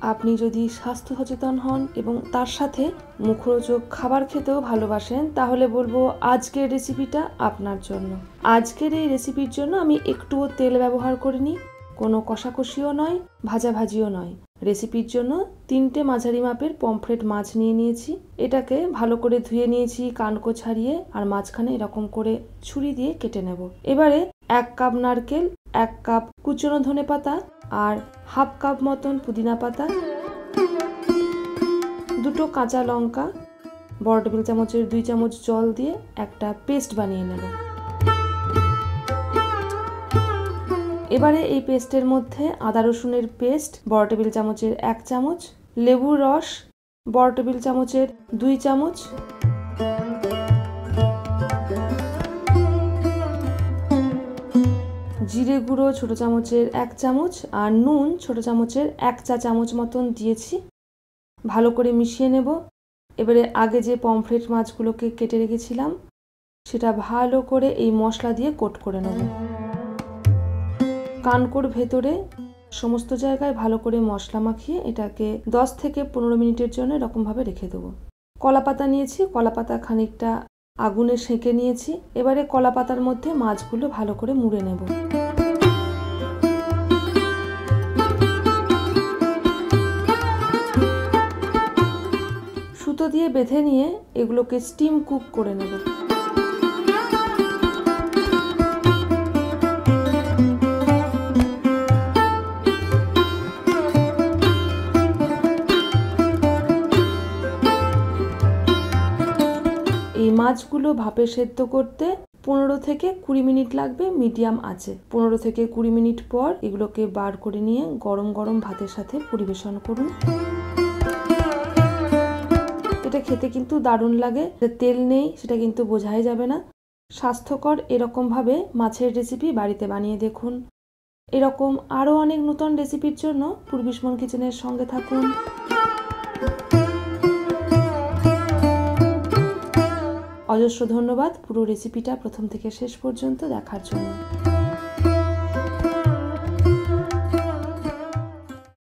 আপনি যদি স্বাস্থ্য সচেতন হন এবং তার সাথে মুখরোচক খাবার খেতেও ভালোবাসেন, তাহলে বলবো আজকের রেসিপিটা আপনার জন্য। আজকের এই রেসিপির জন্য আমি একটুও তেল ব্যবহার করিনি, কোনো কষাকষিও নয়, ভাজাভাজিও নয়। রেসিপির জন্য 3টে মাঝারি মাপের পমফ্রেট মাছ নিয়ে নিয়েছি। এটাকে ভালো করে ধুয়ে নিয়েছি কানকো ছাড়িয়ে, আর মাঝখানে এরকম করে ছুরি দিয়ে কেটে নেব। এবারে 1 কাপ নারকেল, 1 কাপ কুচনো ধনেপাতা আর হাফ কাপ মতন পুদিনা পাতা, 2টো কাঁচা লঙ্কা, বড় টেবিল চামচের 2 চামচ জল দিয়ে একটা পেস্ট বানিয়ে নেব। এবারে এই পেস্টের মধ্যে আদা রসুনের পেস্ট বড় টেবিল চামচের 1 চামচ, লেবুর রস বড় টেবিল চামচের 2 চামচ, জিরে গুঁড়ো ছোট চামচের 1 চামচ আর নুন ছোট চামচের 1 চা চামচ মতন দিয়েছি। ভালো করে মিশিয়ে নেব। এবারে আগে যে পমফ্রেট মাছগুলোকে কেটে রেখেছিলাম সেটা ভালো করে এই মশলা দিয়ে কোট করে নেব। কানকোর ভেতরে সমস্ত জায়গায় ভালো করে মশলা মাখিয়ে এটাকে 10 থেকে 15 মিনিটের জন্য এরকমভাবে রেখে দেবো। কলাপাতা নিয়েছি, কলাপাতা খানিকটা আগুনে সেঁকে নিয়েছি। এবারে কলাপাতার মধ্যে মাছগুলো ভালো করে মুড়ে নেব। সুতো দিয়ে বেঁধে নিয়ে এগুলোকে স্টিম কুক করে নেব। এই মাছগুলো ভাপে সেদ্ধ করতে 15 থেকে 20 মিনিট লাগবে মিডিয়াম আঁচে। 15 থেকে 20 মিনিট পর এগুলোকে বার করে নিয়ে গরম গরম ভাতের সাথে পরিবেশন করুন। এটা খেতে কিন্তু দারুণ লাগে। তেল নেই সেটা কিন্তু বোঝাই যাবে না। স্বাস্থ্যকর এরকমভাবে মাছের রেসিপি বাড়িতে বানিয়ে দেখুন। এরকম আরও অনেক নতুন রেসিপির জন্য পূর্বিশ মন কিচেনের সঙ্গে থাকুন। অজস্র ধন্যবাদ পুরো রেসিপিটা প্রথম থেকে শেষ পর্যন্ত দেখার জন্য।